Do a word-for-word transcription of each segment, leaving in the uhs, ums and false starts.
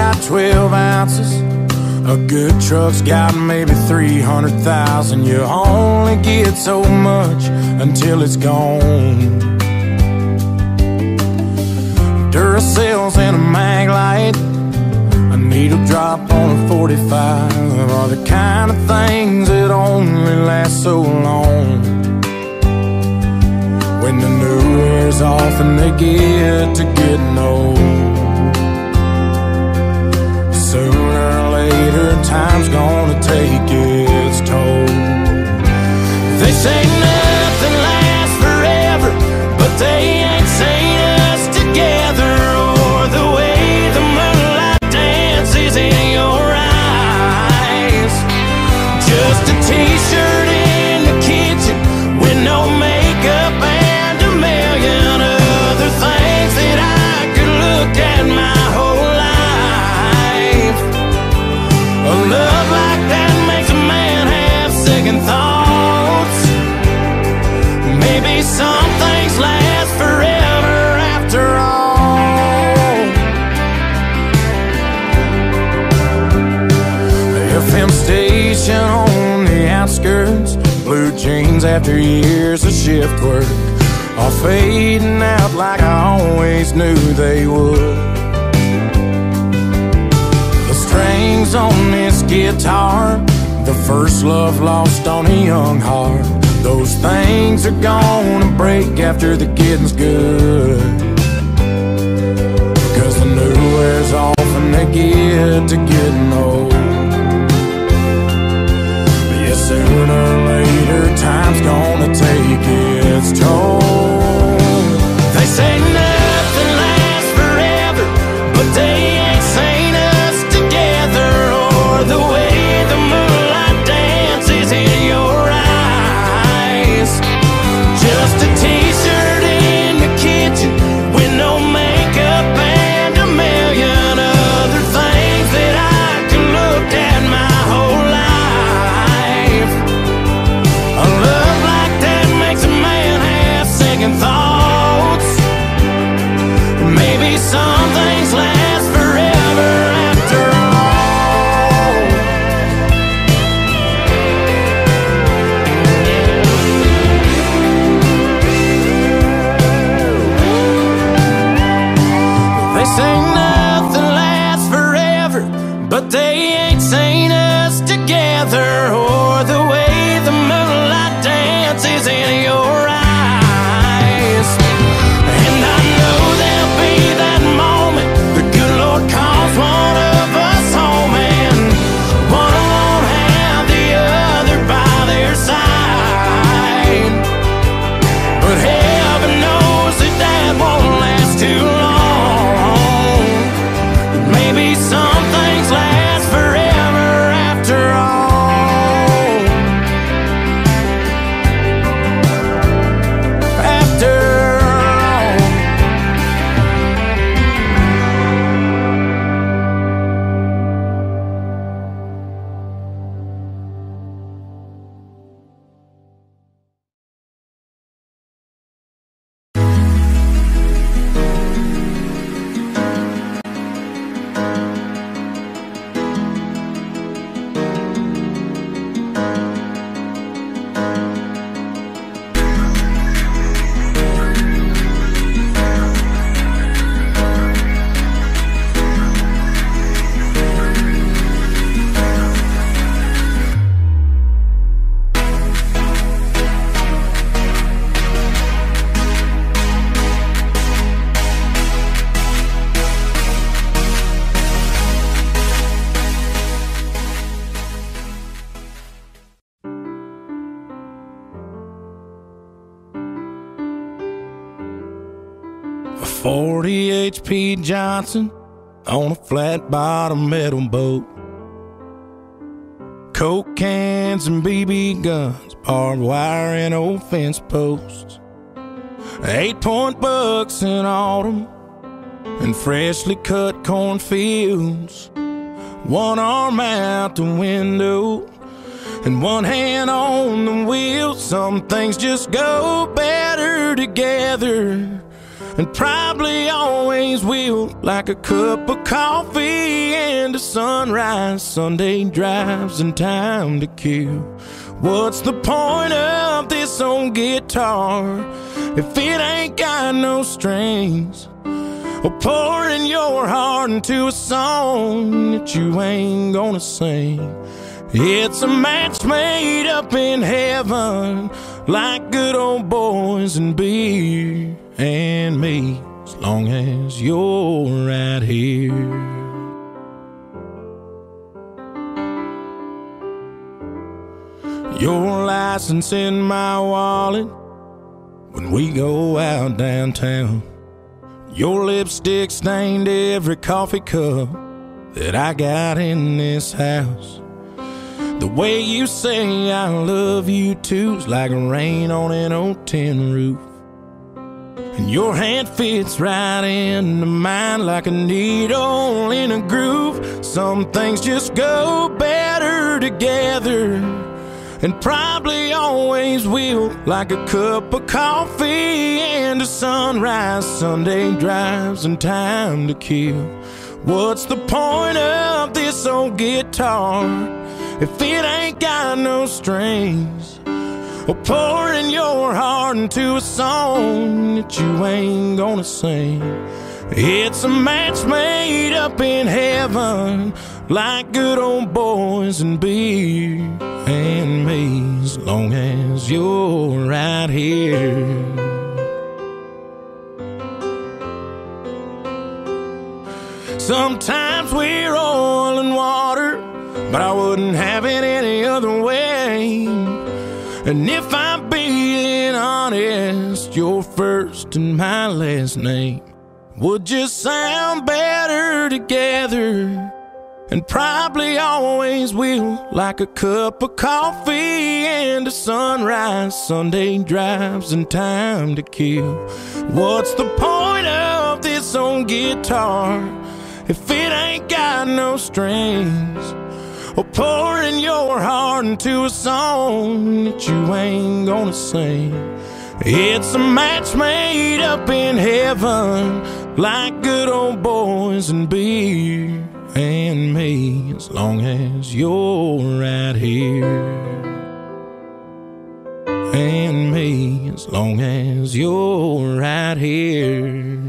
got twelve ounces. A good truck's got maybe three hundred thousand. You only get so much until it's gone. Duracells and a mag light, a needle drop on a forty-five are the kind of things that only last so long. When the new wears off and they get to getting old, sooner or later time's gonna take its toll. They say nothing lasts forever, but they ain't seen us together, or the way the moonlight dances in your eyes. Just a t-shirt in the kitchen with no makeup and a million other things that I could look at my whole life. A love like that makes a man have second thoughts. Maybe some things last forever after all. The F M station on the outskirts, blue jeans after years of shift work, are fading out like I always knew they would. The strings on this guitar, the first love lost on a young heart, those things are gonna break after the getting's good. Cause the new wears off and they get to getting old. But yeah, sooner or later time's gonna take its toll. They say nothing lasts forever, but they ain't seen us together, or the way the moonlight dances in your eyes. Just a t-shirt in the kitchen with no makeup and a million other things that I can look at my whole life. A love like that makes a man have second thoughts. Maybe some things last forever after all. They say nothing lasts forever, but they ain't seen us together, or the way the moonlight dances in your eyes. And I know there'll be that moment the good Lord calls one of us home, and one won't have the other by their side. But heaven knows that that won't last too long. Maybe some things last forever after all. After all. A forty H P Johnson on a flat bottom metal boat. Coke cans and B B guns, barbed wire and old fence posts. Eight point bucks in autumn and freshly cut cornfields. One arm out the window and one hand on the wheel. Some things just go better together, and probably always will, like a cup of coffee into sunrise, Sunday drives, and time to kill. What's the point of this old guitar if it ain't got no strings? Or pouring your heart into a song that you ain't gonna sing. It's a match made up in heaven, like good old boys and beer and me, as long as you're right here. Your license in my wallet when we go out downtown. Your lipstick stained every coffee cup that I got in this house. The way you say I love you too's like rain on an old tin roof. And your hand fits right into mine like a needle in a groove. Some things just go better together, and probably always will, like a cup of coffee and a sunrise, Sunday drives, and time to kill. What's the point of this old guitar if it ain't got no strings? Or pouring your heart into a song that you ain't gonna sing. It's a match made up in heaven, like good old boys and beer and me, as long as you're right here. Sometimes we're oil and water, but I wouldn't have it any other way. And if I'm being honest, your first and my last name would just sound better together, and probably always will, like a cup of coffee and a sunrise, Sunday drives, and time to kill. What's the point of this old guitar if it ain't got no strings? Or pouring your heart into a song that you ain't gonna sing. It's a match made up in heaven, like good old boys and beer and me, as long as you're right here. And me, as long as you're right here.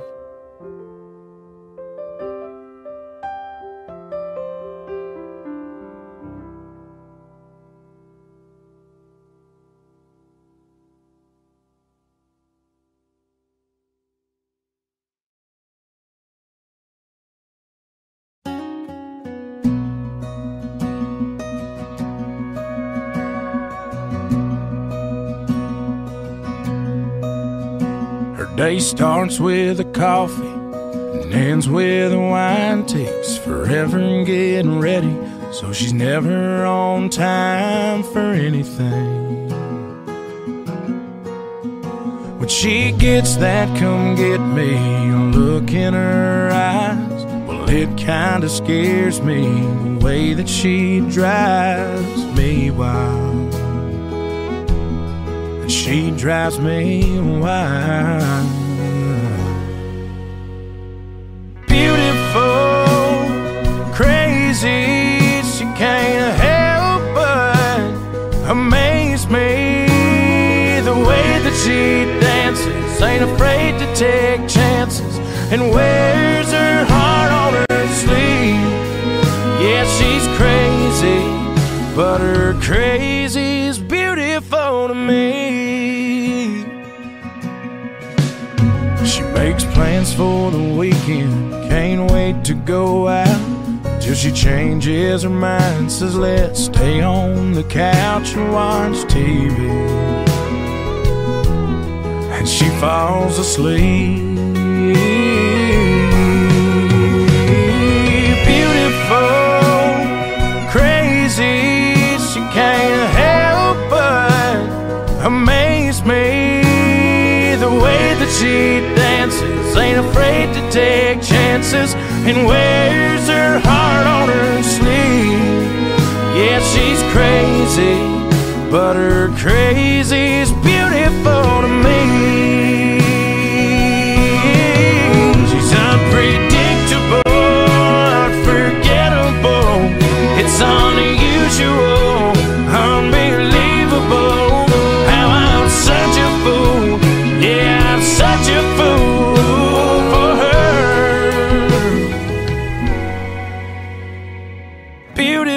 Day starts with a coffee and ends with a wine. Takes forever getting ready, so she's never on time for anything. When she gets that come get me look in her eyes, well, it kinda scares me, the way that she drives me wild. She drives me wild. Beautiful, crazy, she can't help but amaze me. The way that she dances, ain't afraid to take chances, and wears her heart on her sleeve. Yeah, she's crazy, but her crazy's beautiful to me. She makes plans for the weekend, can't wait to go out, till she changes her mind, says let's stay on the couch and watch T V. And she falls asleep. Beautiful, crazy, she can't help but amaze me. The way that she dances, ain't afraid to take chances, and wears her heart on her sleeve. Yeah, she's crazy, but her crazy's beautiful to me. She's unpredictable, unforgettable,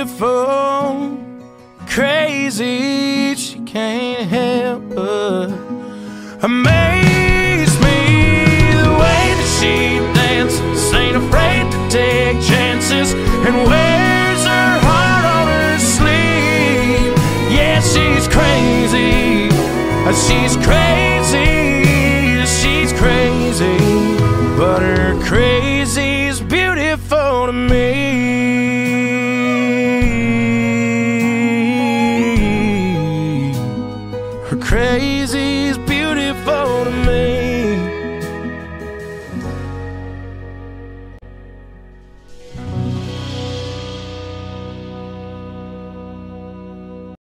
beautiful, crazy, she can't help but amaze me. The way that she dances, ain't afraid to take chances, and wears her heart on her sleeve. Yeah, she's crazy, she's crazy, she's crazy, but her crazy's beautiful to me. Her crazy